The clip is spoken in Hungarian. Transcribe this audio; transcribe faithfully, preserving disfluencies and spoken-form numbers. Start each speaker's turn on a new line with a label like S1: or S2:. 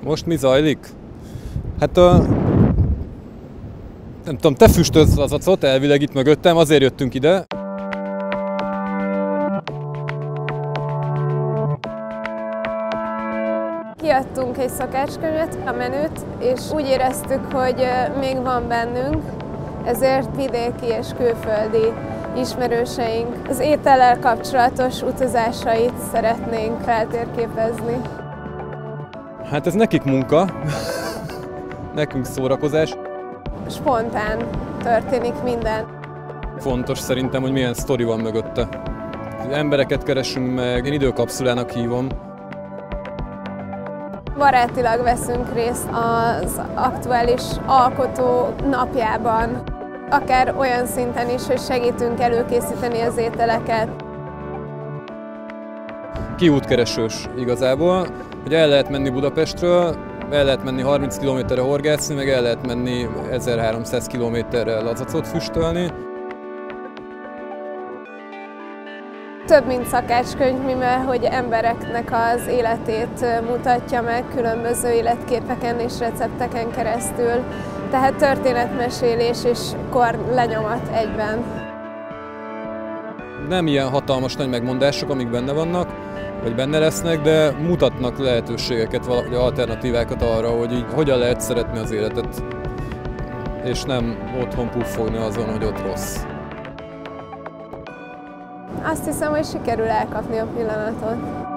S1: Most mi zajlik? Hát a... nem tudom, te füstölsz az acot, elvileg itt mögöttem, azért jöttünk ide.
S2: Kiadtunk egy szakácskönyvet, a menüt, és úgy éreztük, hogy még van bennünk, ezért vidéki és külföldi ismerőseink az étellel kapcsolatos utazásait szeretnénk feltérképezni.
S1: Hát ez nekik munka, nekünk szórakozás.
S2: Spontán történik minden.
S1: Fontos szerintem, hogy milyen sztori van mögötte. Embereket keresünk meg, én időkapszulának hívom.
S2: Barátilag veszünk részt az aktuális alkotó napjában, akár olyan szinten is, hogy segítünk előkészíteni az ételeket.
S1: Kiútkeresős igazából, hogy el lehet menni Budapestről, el lehet menni harminc kilométerre horgászni, meg el lehet menni ezerháromszáz kilométerre lazacot füstölni.
S2: Több, mint szakácskönyv, mivel hogy embereknek az életét mutatja meg különböző életképeken és recepteken keresztül. Tehát történetmesélés és kor lenyomat egyben.
S1: Nem ilyen hatalmas nagy megmondások, amik benne vannak, vagy benne lesznek, de mutatnak lehetőségeket, vagy alternatívákat arra, hogy így hogyan lehet szeretni az életet, és nem otthon puffogni azon, hogy ott rossz.
S2: Azt hiszem, hogy sikerül elkapni a pillanatot.